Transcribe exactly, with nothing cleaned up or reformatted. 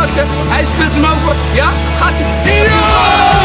kaatsen. Hij speelt hem over. Ja, gaat hij. Ja!